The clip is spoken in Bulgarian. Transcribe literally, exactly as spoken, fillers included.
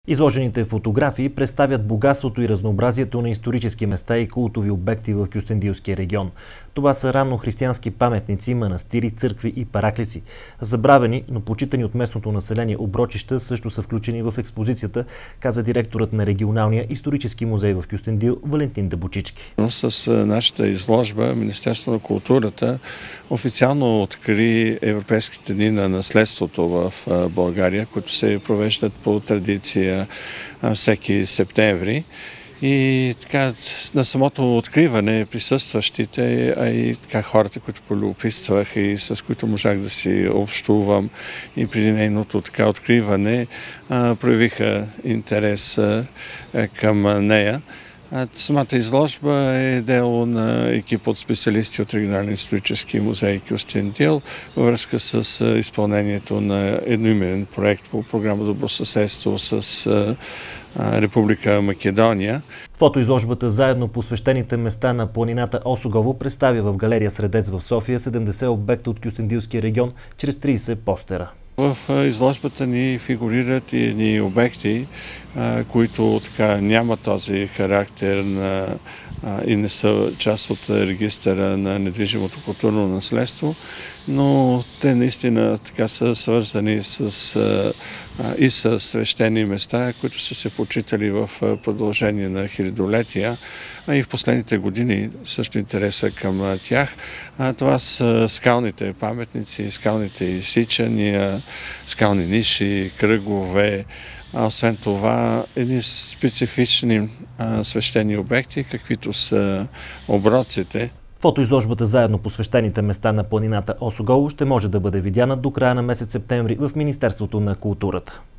Изложените фотографии представят богатството и разнообразието на исторически места и култови обекти в Кюстендилския регион. Това са раннохристиянски паметници, манастири, църкви и параклиси. Забравени, но почитани от местното население оброчища също са включени в експозицията, каза директорът на регионалния исторически музей в Кюстендил Валентин Дъбочички. С нашата изложба Министерството на културата официално откри Европейските дни на наследството в България, които се провеждат по традиция всеки септември. И така, на самото откриване присъстващите, а и така хората, които полюбопитствах и с които можах да си общувам и преди нейното така откриване, проявиха интерес към нея. Самата изложба е дело на екип от специалисти от Регионалния исторически музей Кюстендил във връзка с изпълнението на едноименен проект по програма Добросъседство с Република Македония. Фотоизложбата заедно посвещените места на планината Осогово представя в галерия Средец в София седемдесет обекта от Кюстендилския регион чрез тридесет постера. В изложбата ни фигурират и едни обекти, които така нямат този характер на, и не са част от регистъра на недвижимото културно наследство, но те наистина така са свързани с, и с свещени места, които са се почитали в продължение на хилядолетия, а и в последните години също интереса към тях. Това са скалните паметници, скалните изсичания, скални ниши, кръгове, а освен това едни специфични а, свещени обекти, каквито са оброците. Фотоизложбата заедно посвещените места на планината Осогово ще може да бъде видяна до края на месец септември в Министерството на културата.